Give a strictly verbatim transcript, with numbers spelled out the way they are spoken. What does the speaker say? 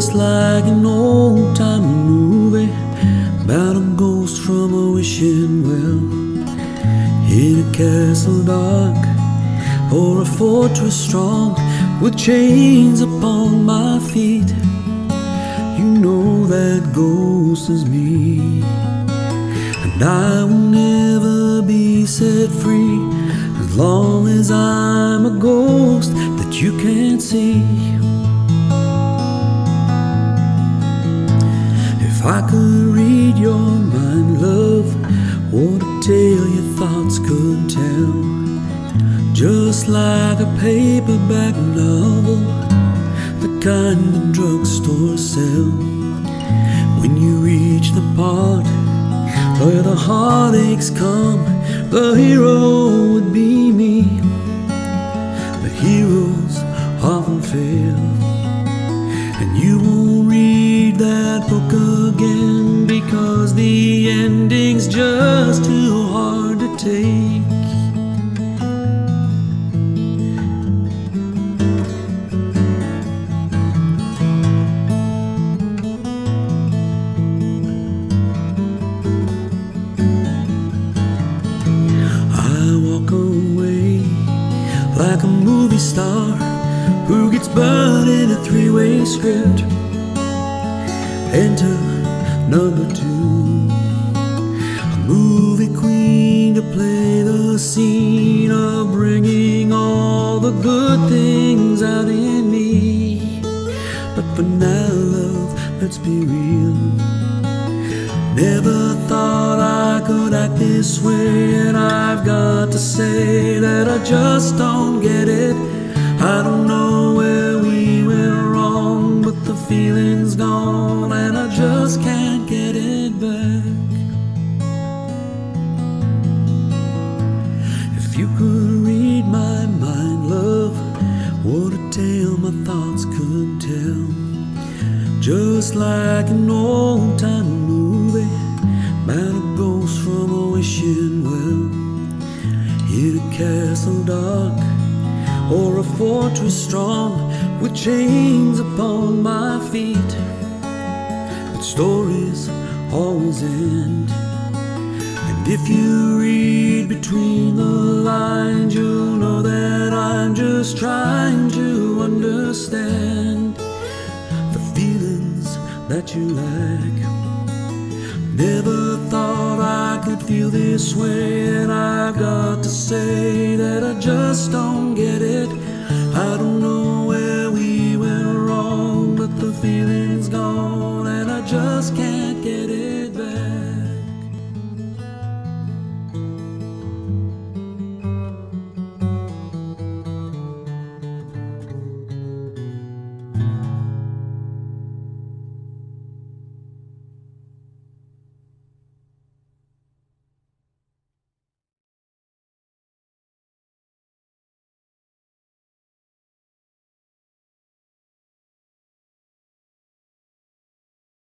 just like an old-time movie about a ghost from a wishing well, in a castle dark or a fortress strong, with chains upon my feet. You know that ghost is me, and I will never be set free as long as I'm a ghost that you can't see. If I could read your mind, love, what a tale your thoughts could tell, just like a paperback novel, the kind the drugstores sell. When you reach the part where the heartaches come, the hero would be me. But heroes often fail, and you won't read that book again, because the ending's just too hard to take. Like a movie star who gets burned in a three-way script. Enter number two, a movie queen to play the scene of bringing all the good things out in me. But for now, love, let's be real. Never thought I could act this way, and I've got to say that I just don't get it. I don't know where we went wrong, but the feeling's gone and I just can't get it back. If you could read my mind, love, what a tale my thoughts could tell, just like an old-time movie about a ghost from a wishing well, in a castle dark or a fortress strong, with chains upon my feet. But stories always end, and if you read between the lines, you'll know that I'm just trying to understand the feelings that you lack. Never thought I could feel this way, and I've got to say that I just don't get it.